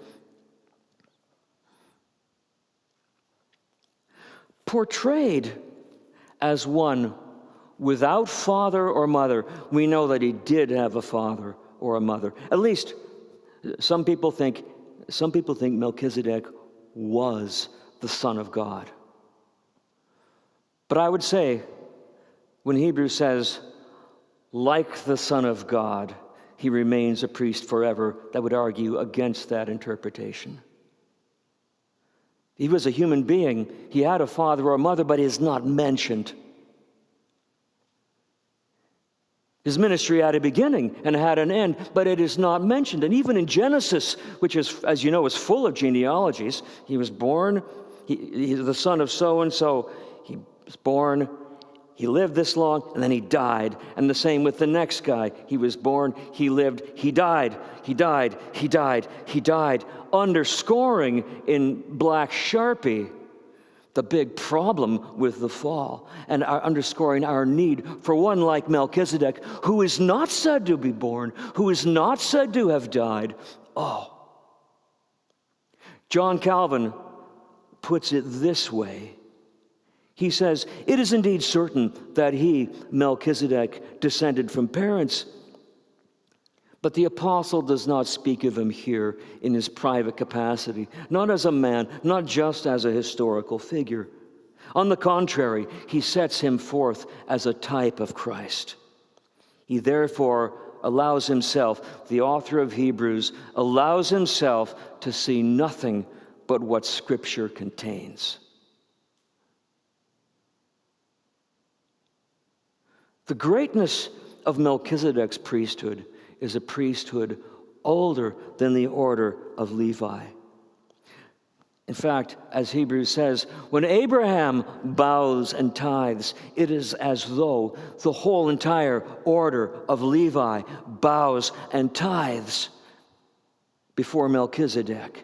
Portrayed as one without father or mother. We know that he did have a father or a mother. At least some people think Melchizedek was the Son of God. But I would say, when Hebrews says, like the Son of God, he remains a priest forever, that would argue against that interpretation. He was a human being. He had a father or a mother, but he is not mentioned. His ministry had a beginning and had an end, but it is not mentioned. And even in Genesis, which is, as you know, is full of genealogies, he was born, he's the son of so-and-so. He was born, he lived this long, and then he died. And the same with the next guy. He was born, he lived, he died, he died, he died, he died. Underscoring in black Sharpie the big problem with the fall, and underscoring our need for one like Melchizedek, who is not said to be born, who is not said to have died. Oh. John Calvin puts it this way. He says, it is indeed certain that he, Melchizedek, descended from parents, but the apostle does not speak of him here in his private capacity, not as a man, not just as a historical figure. On the contrary, he sets him forth as a type of Christ. He therefore allows himself, the author of Hebrews, allows himself to see nothing but what Scripture contains. The greatness of Melchizedek's priesthood is a priesthood older than the order of Levi. In fact, as Hebrews says, when Abraham bows and tithes, it is as though the whole entire order of Levi bows and tithes before Melchizedek.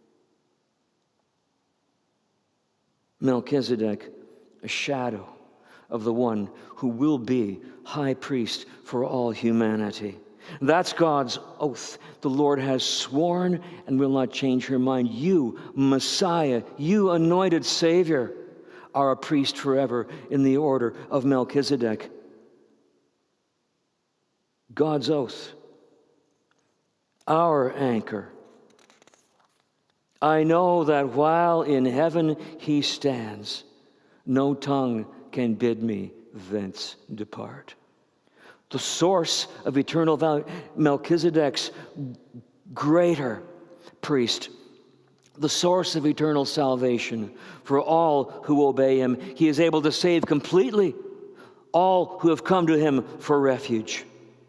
Melchizedek, a shadow of the one who will be high priest for all humanity. That's God's oath. The Lord has sworn and will not change her mind. You, Messiah, you anointed Savior, are a priest forever in the order of Melchizedek. God's oath, our anchor. I know that while in heaven he stands, no tongue can bid me thence depart. The source of eternal value, Melchizedek's greater priest, the source of eternal salvation for all who obey him. He is able to save completely all who have come to him for refuge.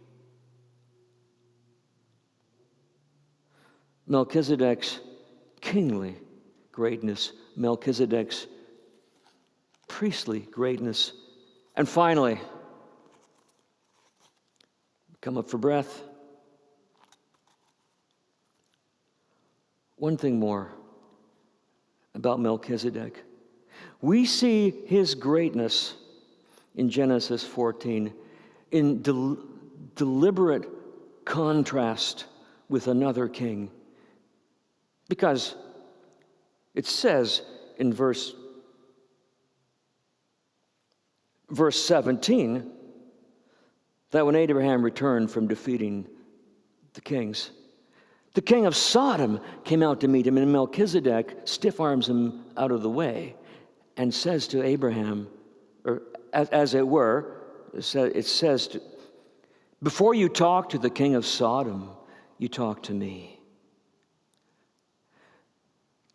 Melchizedek's kingly greatness, Melchizedek's priestly greatness. And finally, come up for breath. One thing more about Melchizedek. We see his greatness in Genesis 14 in deliberate contrast with another king. Because it says in verse 17 that when Abraham returned from defeating the kings, the king of Sodom came out to meet him, and Melchizedek stiff-arms him out of the way and says to Abraham, or as it were, it says, before you talk to the king of Sodom, you talk to me.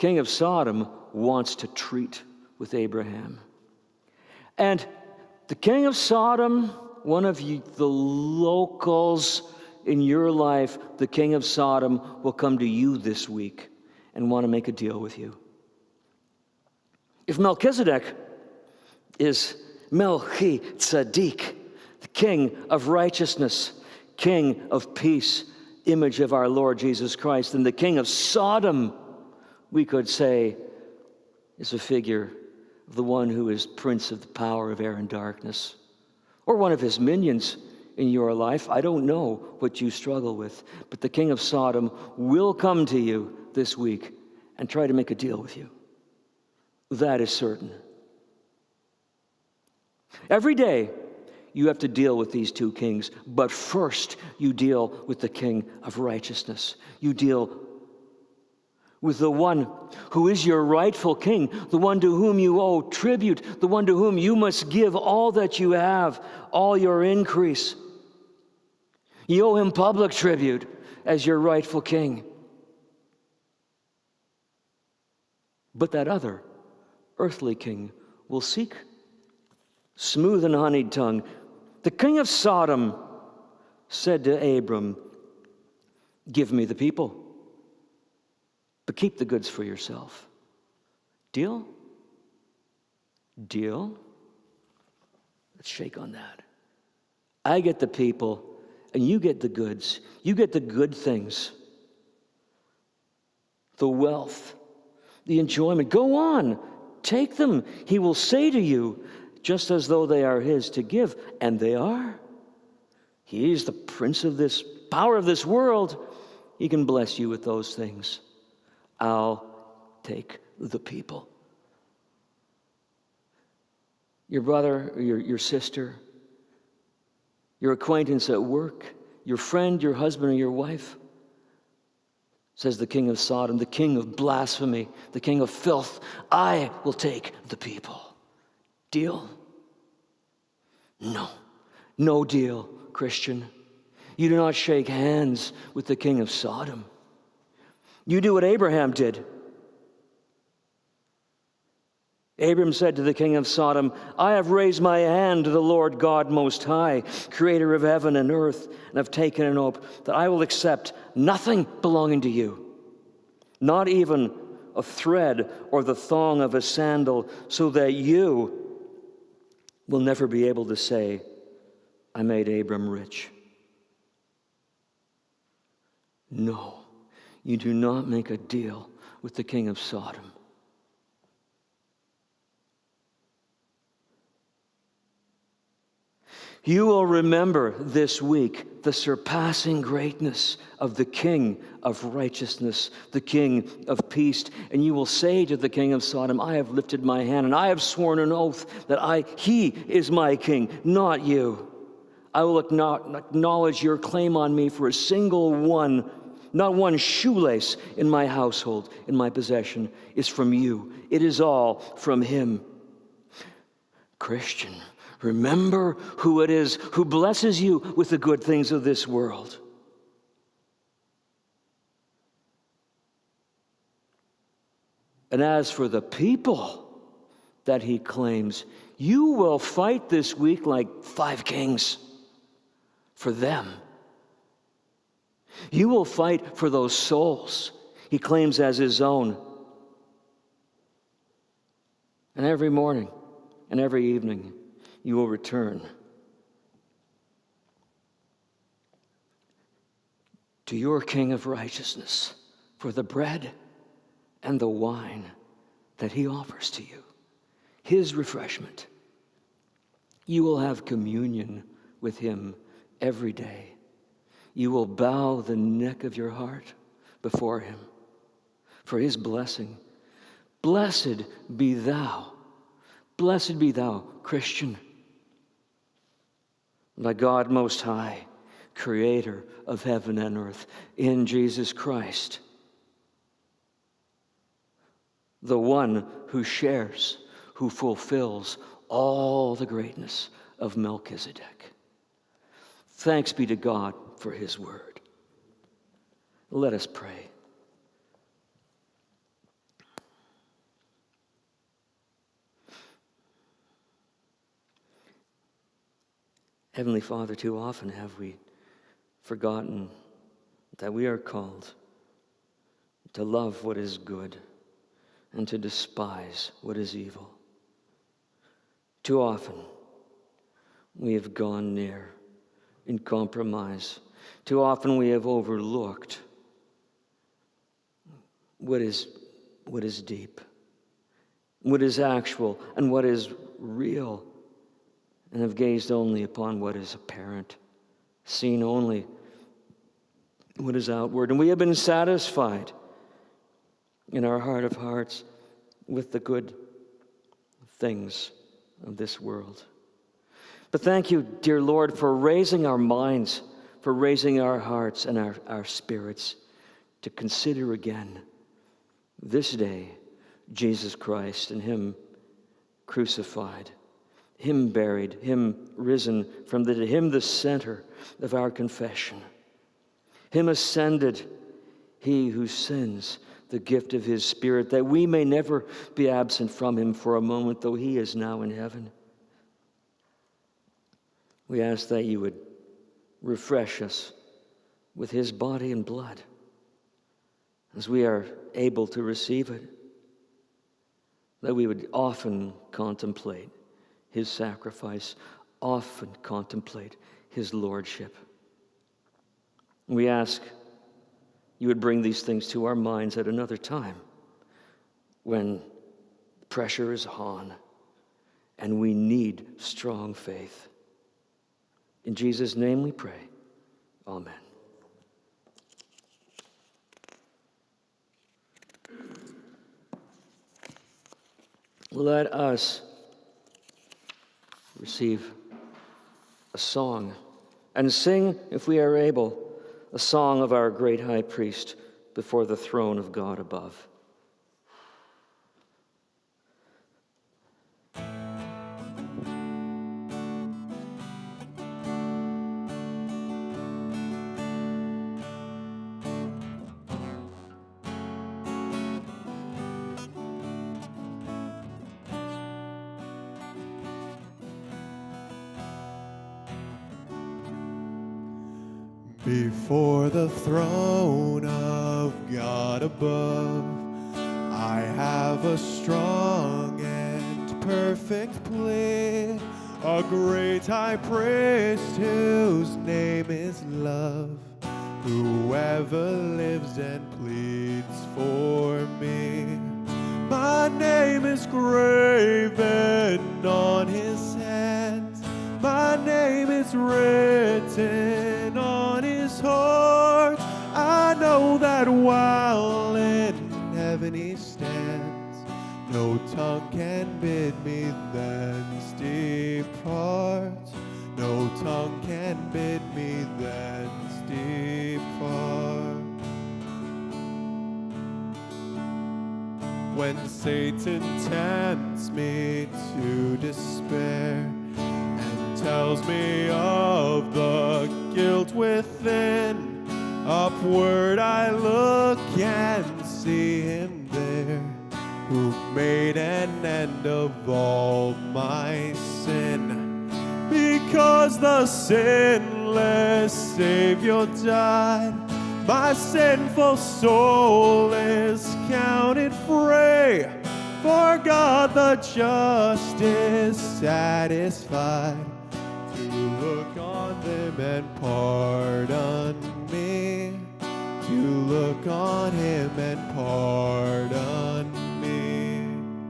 king of Sodom wants to treat with Abraham. And the king of Sodom, one of the locals in your life, the king of Sodom, will come to you this week and want to make a deal with you. If Melchizedek is Melchi-Tzedek, the king of righteousness, king of peace, image of our Lord Jesus Christ, then the king of Sodom, we could say, is a figure of the one who is prince of the power of air and darkness, or one of his minions in your life. I don't know what you struggle with, but the king of Sodom will come to you this week and try to make a deal with you. That is certain. Every day you have to deal with these two kings, but first you deal with the king of righteousness. You deal with the one who is your rightful king, the one to whom you owe tribute, the one to whom you must give all that you have, all your increase. You owe him public tribute as your rightful king. But that other earthly king will seek smooth and honeyed tongue. The king of Sodom said to Abram, "Give me the people, but keep the goods for yourself." Deal? Deal? Let's shake on that. I get the people, and you get the goods. You get the good things, the wealth, the enjoyment. Go on, take them. He will say to you, just as though they are his to give, and they are. He is the prince of this power of this world. He can bless you with those things. I'll take the people. Your brother, or your sister, your acquaintance at work, your friend, your husband, or your wife, says the king of Sodom, the king of blasphemy, the king of filth, I will take the people. Deal? No. No deal, Christian. You do not shake hands with the king of Sodom. You do what Abraham did. Abram said to the king of Sodom, I have raised my hand to the Lord God Most High, creator of heaven and earth, and have taken an oath that I will accept nothing belonging to you, not even a thread or the thong of a sandal, so that you will never be able to say, I made Abram rich. No, you do not make a deal with the king of Sodom. You will remember this week the surpassing greatness of the King of righteousness, the King of peace, and you will say to the king of Sodom, I have lifted my hand and I have sworn an oath that he is my king, not you. I will acknowledge your claim on me for a single one, not one shoelace in my household, in my possession, is from you. It is all from him. Christian, remember who it is who blesses you with the good things of this world. And as for the people that he claims, you will fight this week like 5 kings for them. You will fight for those souls he claims as his own. And every morning and every evening, you will return to your King of righteousness for the bread and the wine that he offers to you, his refreshment. You will have communion with him every day. You will bow the neck of your heart before him for his blessing. Blessed be thou, Christian, by God Most High, creator of heaven and earth, in Jesus Christ, the one who shares, who fulfills all the greatness of Melchizedek. Thanks be to God for his word. Let us pray. Heavenly Father, too often have we forgotten that we are called to love what is good and to despise what is evil. Too often we have gone near in compromise. Too often we have overlooked what is deep, what is actual, and what is real, and have gazed only upon what is apparent, seen only what is outward. And we have been satisfied in our heart of hearts with the good things of this world. But thank you, dear Lord, for raising our minds, for raising our hearts and our spirits to consider again this day Jesus Christ and Him crucified, Him buried, Him risen from the dead, Him the center of our confession, Him ascended, He who sends the gift of His Spirit, that we may never be absent from Him for a moment, though He is now in heaven. We ask that you would refresh us with His body and blood as we are able to receive it, that we would often contemplate His sacrifice, often contemplate His lordship. We ask you would bring these things to our minds at another time when pressure is on and we need strong faith. In Jesus' name we pray. Amen. Let us receive a song and sing, if we are able, a song of our great high priest before the throne of God above. Before the throne of God above, I have a strong and perfect plea, a great high priest whose name is love, whoever lives and pleads for me. My name is graven on his hands, my name is written on his heart. I know that while in heaven he stands, no tongue can bid me thence depart. No tongue can bid me thence depart. When Satan tempts me to despair, tells me of the guilt within, upward I look and see him there, who made an end of all my sin. Because the sinless Savior died, my sinful soul is counted free, for God the just is satisfied to look on them and pardon me, to look on him and pardon me.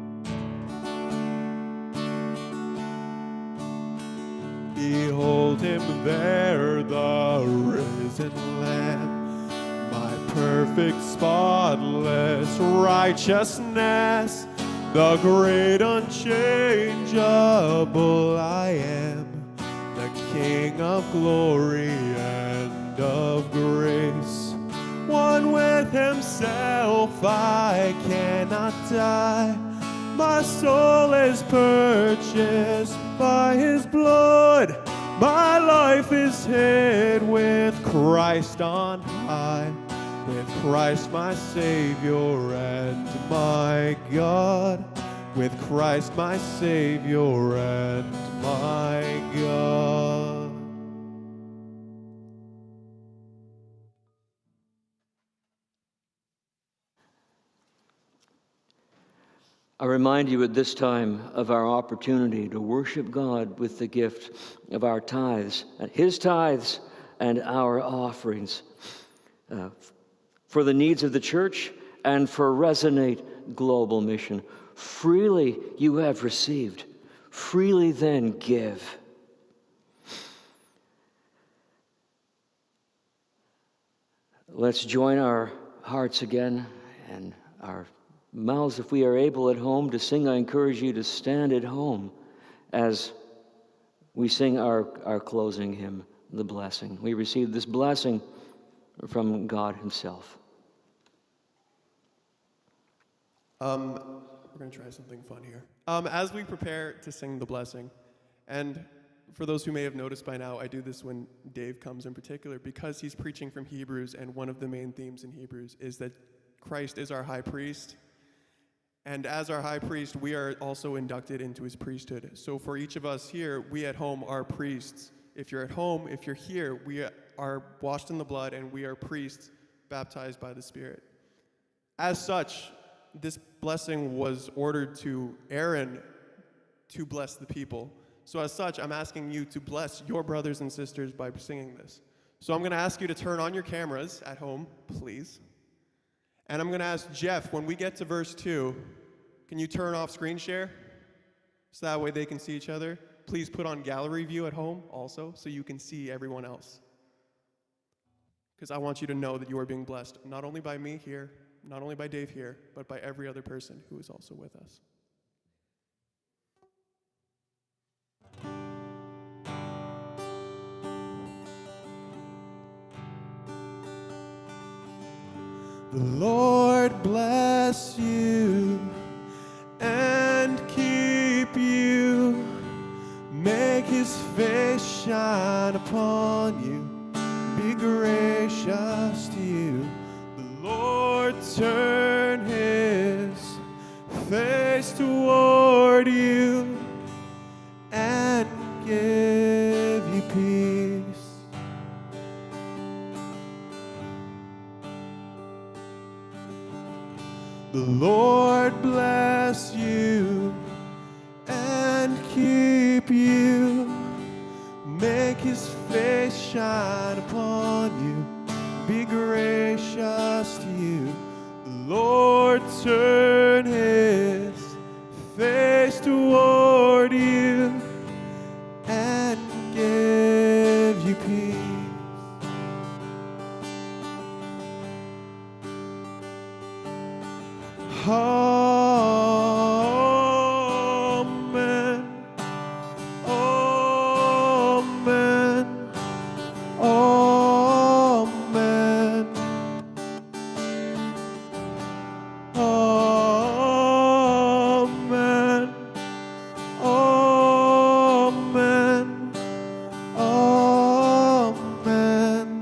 Behold him there, the risen Lamb, my perfect, spotless righteousness, the great unchangeable I am, the King of glory and of grace. One with himself I cannot die, my soul is purchased by his blood, my life is hid with Christ on high, with Christ my Savior and my God, with Christ my Savior and my God. I remind you at this time of our opportunity to worship God with the gift of our tithes, His tithes and our offerings, for the needs of the church and for Resonate Global Mission. Freely you have received, freely then give. Let's join our hearts again and our mouths, if we are able at home to sing. I encourage you to stand at home as we sing our closing hymn, the blessing. We receive this blessing from God Himself. We're going to try something fun here. As we prepare to sing the blessing, and for those who may have noticed by now, I do this when Dave comes in particular, because he's preaching from Hebrews, and one of the main themes in Hebrews is that Christ is our high priest. And as our high priest, we are also inducted into his priesthood. So for each of us here, we at home are priests. If you're at home, if you're here, we are washed in the blood, and we are priests baptized by the Spirit. As such, this blessing was ordered to Aaron to bless the people. So as such, I'm asking you to bless your brothers and sisters by singing this. So I'm going to ask you to turn on your cameras at home, please. And I'm going to ask Jeff, when we get to verse 2, can you turn off screen share? So that way they can see each other. Please put on gallery view at home also, so you can see everyone else. Because I want you to know that you are being blessed, not only by me here, not only by Dave here, but by every other person who is also with us. The Lord bless you and keep you, make his face shine upon you, be gracious to you. The Lord turn his face toward you and give you peace. The Lord bless you and keep you, make his face shine upon you, be gracious to you. The Lord turn his face toward you and give you peace. Amen. Amen. Amen. Amen. Amen. Amen.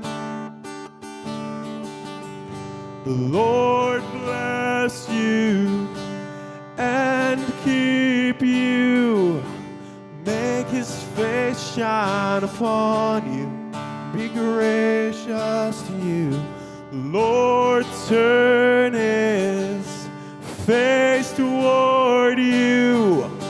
The Lord bless you and keep you, make his face shine upon you, be gracious to you. The Lord turn his face toward you